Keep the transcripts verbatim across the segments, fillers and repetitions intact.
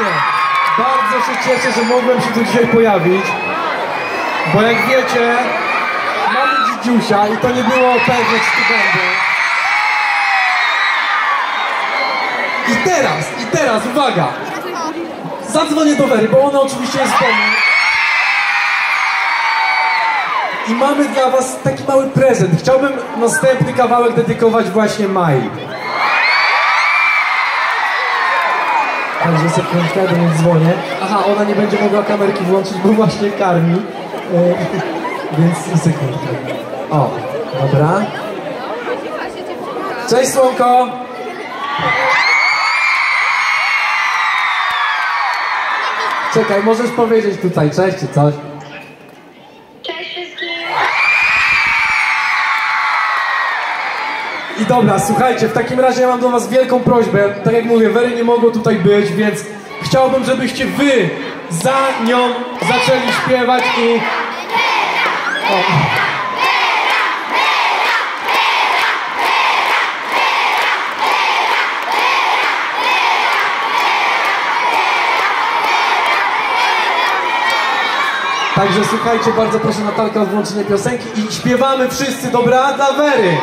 Słuchajcie, bardzo się cieszę, że mogłem się tu dzisiaj pojawić, bo jak wiecie, mamy dzidziusia i to nie było pewne, czy tu będę. I teraz, i teraz, uwaga! Zadzwonię do Wery, bo ona oczywiście jest w domu. I mamy dla was taki mały prezent. Chciałbym następny kawałek dedykować właśnie Mai. Także sekundkę, do niej dzwonię. Aha, ona nie będzie mogła kamerki włączyć, bo właśnie karmi. Yy, więc sekundkę. O, dobra. Cześć, słonko! Czekaj, możesz powiedzieć tutaj cześć czy coś? Cześć wszystkim! I dobra, słuchajcie, w takim razie ja mam do was wielką prośbę. Tak jak mówię, Wery nie mogło tutaj być, więc chciałbym, żebyście wy za nią zaczęli śpiewać i... O. Także słuchajcie, bardzo proszę Natalkę o włączenie piosenki i śpiewamy wszyscy, dobra? Dla Wery!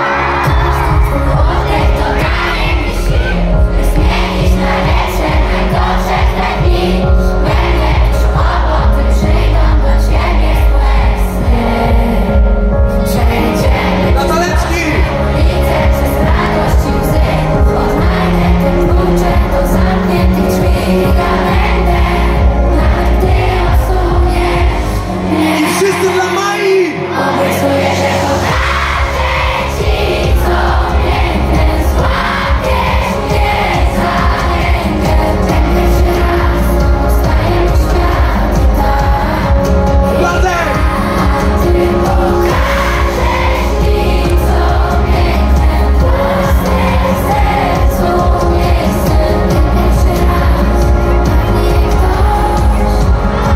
Wszyscy dla Mai! Obiecuję, że pokażę ci, co piękne, złapiesz mnie za rękę. Ten pierwszy raz zostaję świata. Władek! A ty pokażesz mi, co piękne, własne sercu miejscem. Ten pierwszy raz niech ktoś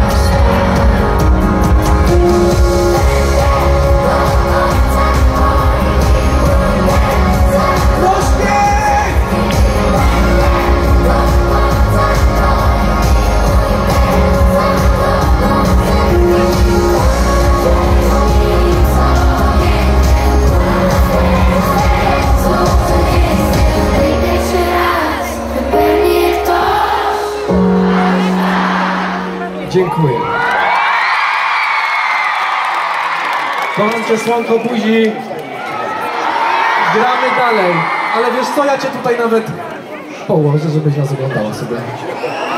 dziękuję. Kocham cię, słonko, buzi. Gramy dalej. Ale wiesz co, ja cię tutaj nawet położę, żebyś nas oglądała sobie.